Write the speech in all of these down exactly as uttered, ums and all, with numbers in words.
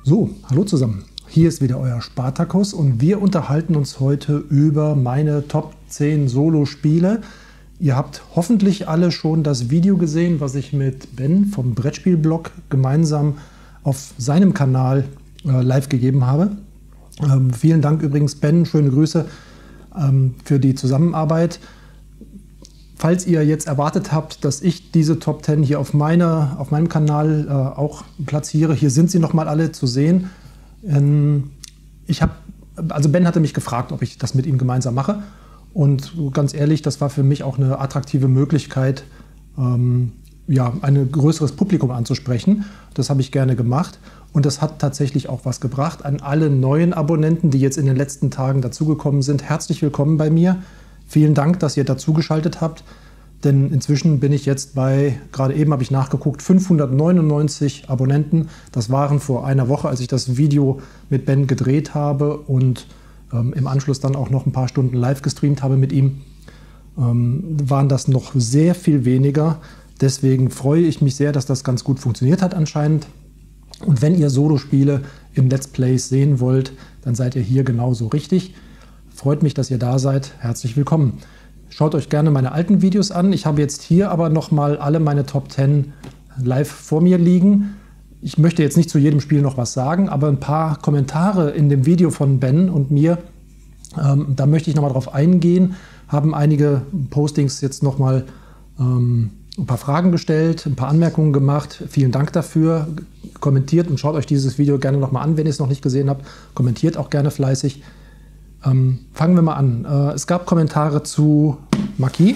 So, hallo zusammen. Hier ist wieder euer Spartacus und wir unterhalten uns heute über meine Top zehn Solo-Spiele. Ihr habt hoffentlich alle schon das Video gesehen, was ich mit Ben vom Brettspielblog gemeinsam auf seinem Kanal äh, live gegeben habe. Ähm, vielen Dank übrigens, Ben, schöne Grüße ähm, für die Zusammenarbeit. Falls ihr jetzt erwartet habt, dass ich diese Top zehn hier auf, meine, auf meinem Kanal äh, auch platziere, hier sind sie nochmal alle zu sehen. Ähm, ich hab, also Ben hatte mich gefragt, ob ich das mit ihm gemeinsam mache. Und ganz ehrlich, das war für mich auch eine attraktive Möglichkeit, ähm, ja, ein größeres Publikum anzusprechen. Das habe ich gerne gemacht. Und das hat tatsächlich auch was gebracht. An alle neuen Abonnenten, die jetzt in den letzten Tagen dazugekommen sind, herzlich willkommen bei mir. Vielen Dank, dass ihr dazugeschaltet habt, denn inzwischen bin ich jetzt bei, gerade eben habe ich nachgeguckt, fünfhundertneunundneunzig Abonnenten. Das waren vor einer Woche, als ich das Video mit Ben gedreht habe und ähm, im Anschluss dann auch noch ein paar Stunden live gestreamt habe mit ihm, ähm, waren das noch sehr viel weniger. Deswegen freue ich mich sehr, dass das ganz gut funktioniert hat anscheinend. Und wenn ihr Solo-Spiele im Let's Plays sehen wollt, dann seid ihr hier genauso richtig. Freut mich, dass ihr da seid. Herzlich willkommen. Schaut euch gerne meine alten Videos an. Ich habe jetzt hier aber nochmal alle meine Top zehn live vor mir liegen. Ich möchte jetzt nicht zu jedem Spiel noch was sagen, aber ein paar Kommentare in dem Video von Ben und mir, ähm, da möchte ich nochmal drauf eingehen. Haben einige Postings jetzt nochmal ähm, ein paar Fragen gestellt, ein paar Anmerkungen gemacht. Vielen Dank dafür. Kommentiert und schaut euch dieses Video gerne nochmal an, wenn ihr es noch nicht gesehen habt. Kommentiert auch gerne fleißig. Ähm, fangen wir mal an. Äh, es gab Kommentare zu Marquis.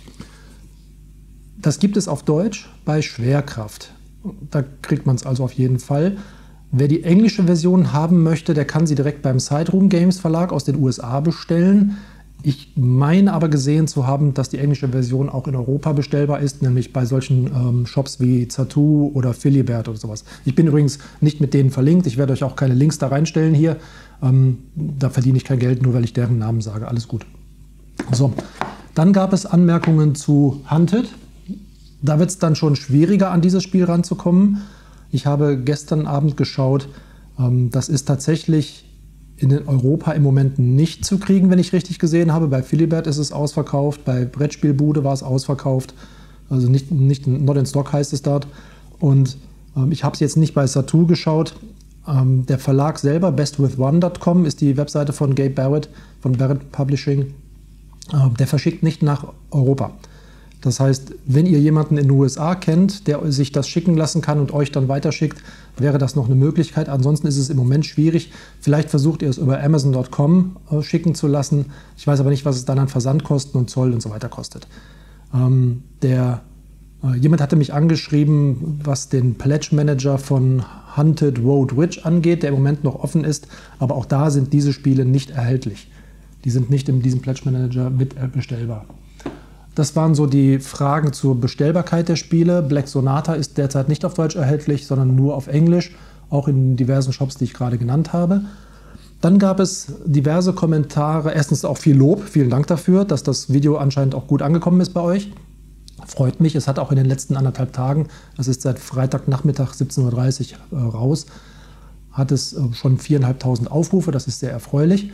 Das gibt es auf Deutsch bei Schwerkraft. Da kriegt man es also auf jeden Fall. Wer die englische Version haben möchte, der kann sie direkt beim Sideroom Games Verlag aus den U S A bestellen. Ich meine aber gesehen zu haben, dass die englische Version auch in Europa bestellbar ist, nämlich bei solchen ähm, Shops wie Zattoo oder Philibert oder sowas. Ich bin übrigens nicht mit denen verlinkt. Ich werde euch auch keine Links da reinstellen hier. Ähm, da verdiene ich kein Geld, nur weil ich deren Namen sage. Alles gut. So, dann gab es Anmerkungen zu Hunted. Da wird es dann schon schwieriger, an dieses Spiel ranzukommen. Ich habe gestern Abend geschaut. Ähm, das ist tatsächlich in Europa im Moment nicht zu kriegen, wenn ich richtig gesehen habe. Bei Philibert ist es ausverkauft, bei Brettspielbude war es ausverkauft. Also nicht, nicht not in stock heißt es dort. Und ähm, ich habe es jetzt nicht bei Zattoo geschaut. Ähm, der Verlag selber, best with one Punkt com, ist die Webseite von Gabe Barrett, von Barrett Publishing. Ähm, der verschickt nicht nach Europa. Das heißt, wenn ihr jemanden in den U S A kennt, der sich das schicken lassen kann und euch dann weiterschickt, wäre das noch eine Möglichkeit. Ansonsten ist es im Moment schwierig. Vielleicht versucht ihr es über Amazon Punkt com äh, schicken zu lassen. Ich weiß aber nicht, was es dann an Versandkosten und Zoll und so weiter kostet. Ähm, der, äh, jemand hatte mich angeschrieben, was den Pledge Manager von Hunted Road Witch angeht, der im Moment noch offen ist. Aber auch da sind diese Spiele nicht erhältlich. Die sind nicht in diesem Pledge Manager mit bestellbar. Das waren so die Fragen zur Bestellbarkeit der Spiele. Black Sonata ist derzeit nicht auf Deutsch erhältlich, sondern nur auf Englisch, auch in diversen Shops, die ich gerade genannt habe. Dann gab es diverse Kommentare. Erstens auch viel Lob, vielen Dank dafür, dass das Video anscheinend auch gut angekommen ist bei euch. Freut mich, es hat auch in den letzten anderthalb Tagen, das ist seit Freitagnachmittag siebzehn Uhr dreißig äh, raus, hat es äh, schon viertausendfünfhundert Aufrufe, das ist sehr erfreulich.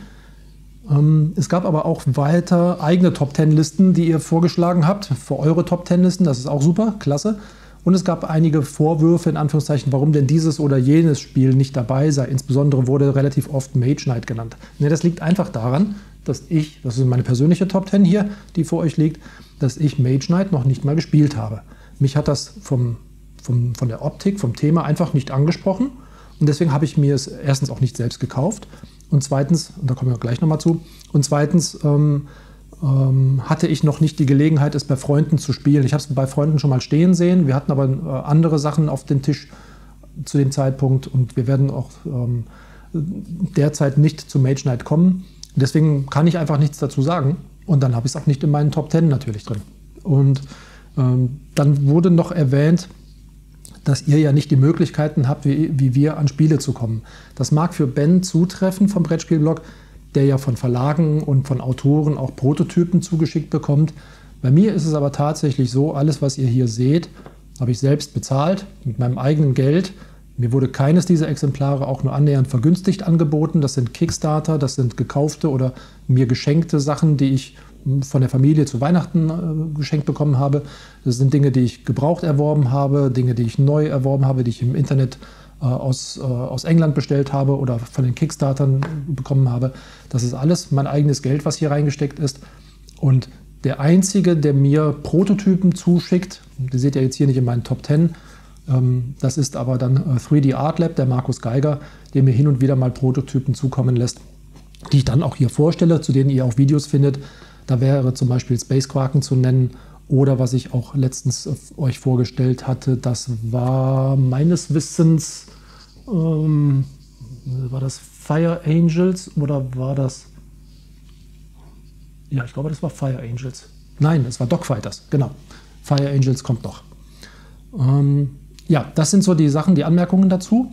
Es gab aber auch weiter eigene Top zehn Listen, die ihr vorgeschlagen habt, für eure Top zehn Listen, das ist auch super, klasse. Und es gab einige Vorwürfe, in Anführungszeichen, warum denn dieses oder jenes Spiel nicht dabei sei. Insbesondere wurde relativ oft Mage Knight genannt. Ne, das liegt einfach daran, dass ich, das ist meine persönliche Top zehn hier, die vor euch liegt, dass ich Mage Knight noch nicht mal gespielt habe. Mich hat das vom, vom, von der Optik, vom Thema einfach nicht angesprochen. Und deswegen habe ich mir es erstens auch nicht selbst gekauft. Und zweitens, und da kommen wir gleich nochmal zu, und zweitens ähm, ähm, hatte ich noch nicht die Gelegenheit, es bei Freunden zu spielen. Ich habe es bei Freunden schon mal stehen sehen, wir hatten aber äh, andere Sachen auf dem Tisch zu dem Zeitpunkt und wir werden auch ähm, derzeit nicht zu Mage Knight kommen. Deswegen kann ich einfach nichts dazu sagen und dann habe ich es auch nicht in meinen Top zehn natürlich drin. Und ähm, dann wurde noch erwähnt, dass ihr ja nicht die Möglichkeiten habt, wie, wie wir an Spiele zu kommen. Das mag für Ben zutreffen vom Brettspielblog, der ja von Verlagen und von Autoren auch Prototypen zugeschickt bekommt. Bei mir ist es aber tatsächlich so, alles, was ihr hier seht, habe ich selbst bezahlt, mit meinem eigenen Geld. Mir wurde keines dieser Exemplare auch nur annähernd vergünstigt angeboten. Das sind Kickstarter, das sind gekaufte oder mir geschenkte Sachen, die ich von der Familie zu Weihnachten äh, geschenkt bekommen habe. Das sind Dinge, die ich gebraucht erworben habe, Dinge, die ich neu erworben habe, die ich im Internet äh, aus, äh, aus England bestellt habe oder von den Kickstartern bekommen habe. Das ist alles mein eigenes Geld, was hier reingesteckt ist. Und der Einzige, der mir Prototypen zuschickt, die seht ihr jetzt hier nicht in meinen Top zehn, ähm, das ist aber dann äh, drei D Art Lab, der Markus Geiger, der mir hin und wieder mal Prototypen zukommen lässt, die ich dann auch hier vorstelle, zu denen ihr auch Videos findet. Da wäre zum Beispiel Space Quaken zu nennen oder was ich auch letztens euch vorgestellt hatte, das war meines Wissens, ähm, war das Fire Angels oder war das, ja ich glaube das war Fire Angels. Nein, es war Dogfighters, genau. Fire Angels kommt noch. Ähm, ja, das sind so die Sachen, die Anmerkungen dazu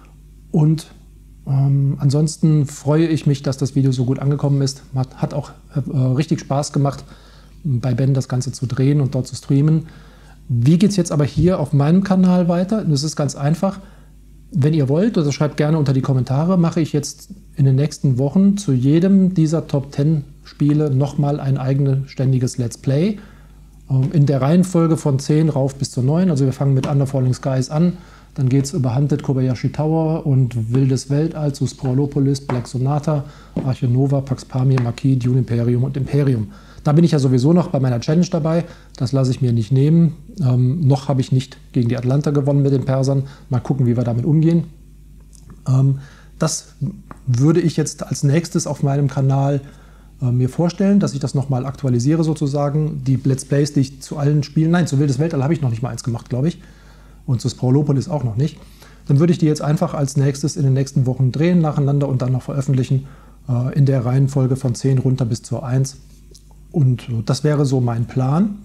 und Ähm, ansonsten freue ich mich, dass das Video so gut angekommen ist. Hat, hat auch äh, richtig Spaß gemacht, bei Ben das Ganze zu drehen und dort zu streamen. Wie geht es jetzt aber hier auf meinem Kanal weiter? Das ist ganz einfach. Wenn ihr wollt, also schreibt gerne unter die Kommentare, mache ich jetzt in den nächsten Wochen zu jedem dieser Top zehn Spiele nochmal ein eigenständiges Let's Play. Ähm, in der Reihenfolge von zehn rauf bis zu neun. Also wir fangen mit Under Falling Skies an. Dann geht es über Hunted Kobayashi Tower und Wildes Weltall zu Sprawlopolis, Black Sonata, Arche Nova, Pax Pamir, Marquis, Dune Imperium und Imperium. Da bin ich ja sowieso noch bei meiner Challenge dabei. Das lasse ich mir nicht nehmen. Ähm, noch habe ich nicht gegen die Atlanta gewonnen mit den Persern. Mal gucken, wie wir damit umgehen. Ähm, das würde ich jetzt als nächstes auf meinem Kanal äh, mir vorstellen, dass ich das nochmal aktualisiere sozusagen. Die Let's Plays, die ich zu allen Spielen, nein, zu Wildes Weltall habe ich noch nicht mal eins gemacht, glaube ich. Und zu Sprawlopolis auch noch nicht. Dann würde ich die jetzt einfach als nächstes in den nächsten Wochen drehen nacheinander und dann noch veröffentlichen äh, in der Reihenfolge von zehn runter bis zur eins. Und äh, das wäre so mein Plan.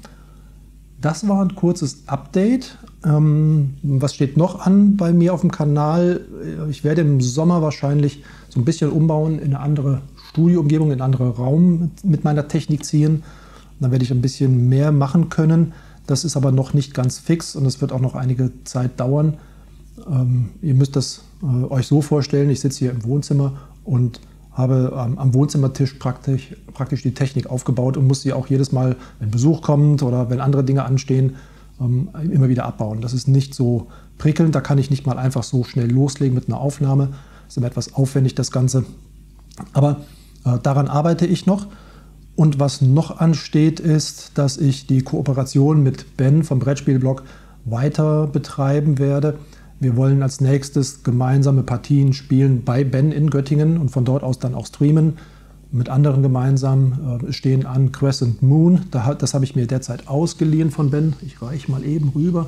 Das war ein kurzes Update. Ähm, was steht noch an bei mir auf dem Kanal? Ich werde im Sommer wahrscheinlich so ein bisschen umbauen, in eine andere Studioumgebung, in einen anderen Raum mit meiner Technik ziehen. Dann werde ich ein bisschen mehr machen können. Das ist aber noch nicht ganz fix und es wird auch noch einige Zeit dauern. Ähm, ihr müsst das äh, euch so vorstellen, ich sitze hier im Wohnzimmer und habe ähm, am Wohnzimmertisch praktisch, praktisch die Technik aufgebaut und muss sie auch jedes Mal, wenn Besuch kommt oder wenn andere Dinge anstehen, ähm, immer wieder abbauen. Das ist nicht so prickelnd, da kann ich nicht mal einfach so schnell loslegen mit einer Aufnahme. Das ist immer etwas aufwendig, das Ganze. Aber äh, daran arbeite ich noch. Und was noch ansteht, ist, dass ich die Kooperation mit Ben vom Brettspielblog weiter betreiben werde. Wir wollen als nächstes gemeinsame Partien spielen bei Ben in Göttingen und von dort aus dann auch streamen. Mit anderen gemeinsam äh, stehen an Crescent Moon. Da, das habe ich mir derzeit ausgeliehen von Ben. Ich reiche mal eben rüber.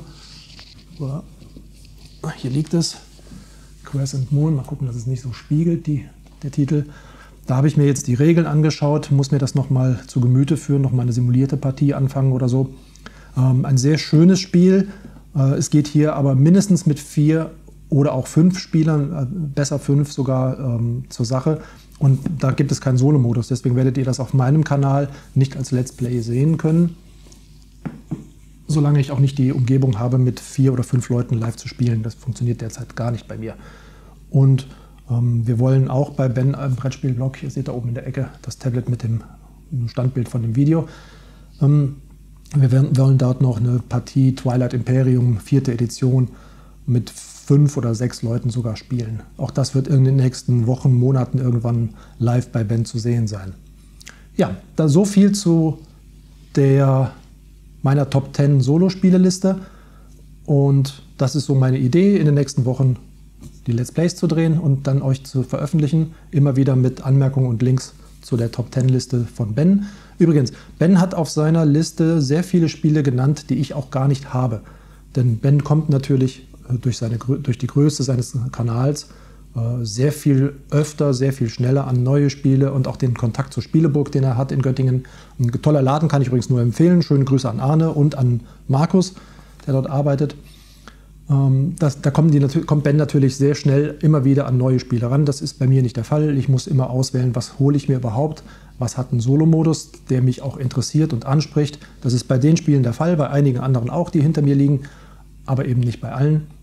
Hier liegt es. Crescent Moon. Mal gucken, dass es nicht so spiegelt, die, der Titel. Da habe ich mir jetzt die Regeln angeschaut, muss mir das nochmal zu Gemüte führen, nochmal eine simulierte Partie anfangen oder so. Ähm, ein sehr schönes Spiel. Äh, es geht hier aber mindestens mit vier oder auch fünf Spielern, äh, besser fünf sogar, ähm, zur Sache. Und da gibt es keinen Solo-Modus, deswegen werdet ihr das auf meinem Kanal nicht als Let's Play sehen können. Solange ich auch nicht die Umgebung habe, mit vier oder fünf Leuten live zu spielen. Das funktioniert derzeit gar nicht bei mir. Und wir wollen auch bei Ben im Brettspielblog, hier seht ihr oben in der Ecke das Tablet mit dem Standbild von dem Video. Wir wollen dort noch eine Partie Twilight Imperium, vierte Edition, mit fünf oder sechs Leuten sogar spielen. Auch das wird in den nächsten Wochen, Monaten irgendwann live bei Ben zu sehen sein. Ja, da so viel zu der, meiner Top zehn Solo-Spieleliste. Und das ist so meine Idee, in den nächsten Wochen die Let's Plays zu drehen und dann euch zu veröffentlichen, immer wieder mit Anmerkungen und Links zu der Top zehn Liste von Ben. Übrigens, Ben hat auf seiner Liste sehr viele Spiele genannt, die ich auch gar nicht habe. Denn Ben kommt natürlich durch, seine, durch die Größe seines Kanals äh, sehr viel öfter, sehr viel schneller an neue Spiele und auch den Kontakt zur Spieleburg, den er hat in Göttingen. Ein toller Laden, kann ich übrigens nur empfehlen. Schöne Grüße an Arne und an Markus, der dort arbeitet. Das, da kommen die, kommt Ben natürlich sehr schnell immer wieder an neue Spiele ran. Das ist bei mir nicht der Fall. Ich muss immer auswählen, was hole ich mir überhaupt, was hat einen Solo-Modus, der mich auch interessiert und anspricht. Das ist bei den Spielen der Fall, bei einigen anderen auch, die hinter mir liegen, aber eben nicht bei allen.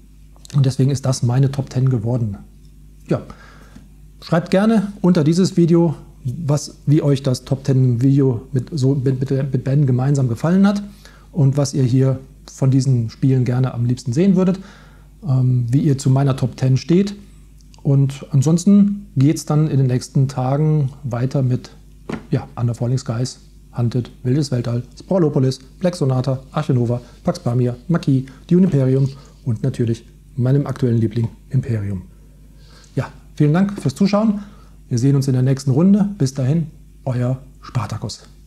Und deswegen ist das meine Top zehn geworden. Ja, schreibt gerne unter dieses Video, was, wie euch das Top zehn Video mit, so, mit, mit Ben gemeinsam gefallen hat und was ihr hier von diesen Spielen gerne am liebsten sehen würdet, ähm, wie ihr zu meiner Top zehn steht. Und ansonsten geht es dann in den nächsten Tagen weiter mit ja, Under Falling Skies, Hunted, Wildes Weltall, Sprawlopolis, Black Sonata, Arche Nova, Pax Pamir, Marquis, Dune Imperium und natürlich meinem aktuellen Liebling Imperium. Ja, vielen Dank fürs Zuschauen. Wir sehen uns in der nächsten Runde. Bis dahin, euer Spartacus.